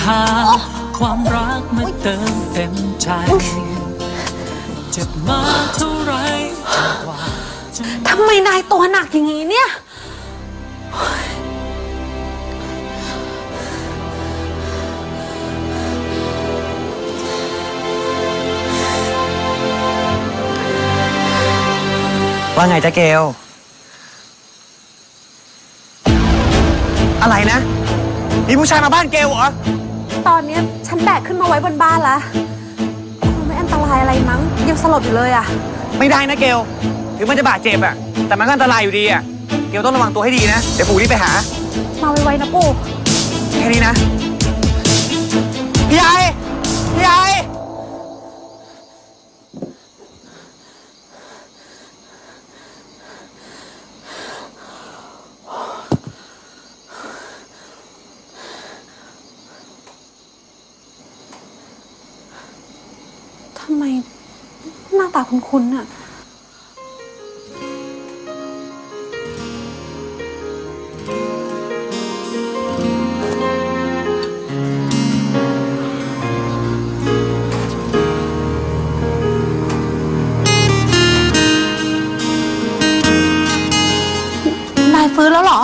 หาความรักมาเติมเต็มใจเจ็บมาเท่าไรกว่าทำไมนายตัวหนักอย่างนี้เนี่ยว่าไงจ๊ะเกลอะไรนะมีผู้ชายมาบ้านเกลเหรอตอนนี้ฉันแบกขึ้นมาไว้บนบ้านแล้วคงไม่อันตรายอะไรมั้งยังสลบอยู่เลยอะไม่ได้นะเกลถึงมันจะบาดเจ็บอะแต่มันก็อันตรายอยู่ดีอะเกลต้องระวังตัวให้ดีนะเดี๋ยวปู่รีบไปหามาไวๆนะปู่แค่นี้นะพี่ใหญ่พี่ใหญ่ทำไมหน้าตาคุ้นๆน่ะนายฟื้นแล้วเหร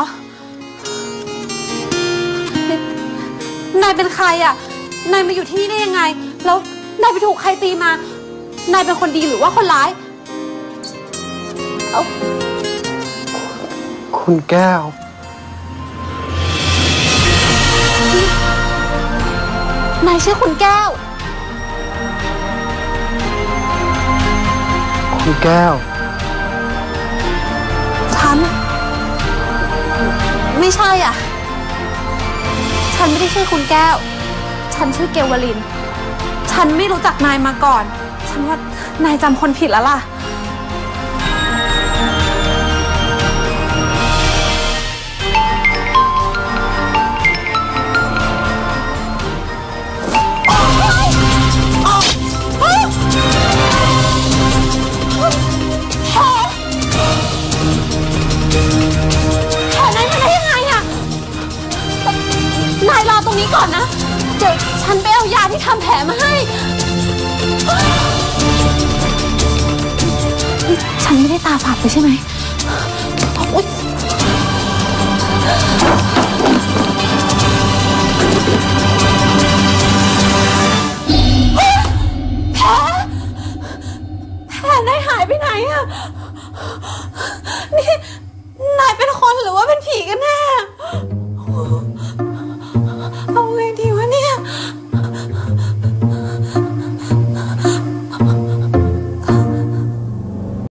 อนายเป็นใครอ่ะนายมาอยู่ที่นี่ได้ยังไงแล้วนายไปถูกใครตีมานายเป็นคนดีหรือว่าคนร้ายคุณแก้วนายชื่อคุณแก้วคุณแก้วฉันไม่ใช่อ่ะฉันไม่ได้ชื่อคุณแก้วฉันชื่อเกลวลินฉันไม่รู้จักนายมาก่อนฉันว่านายจำคนผิดแล้วล่ะนายรอตรงนี้ก่อนนะเดี๋ยวฉันไปเอายาที่ทำแผลมาให้ฉันไม่ได้ตาฝาดไปใช่ไหม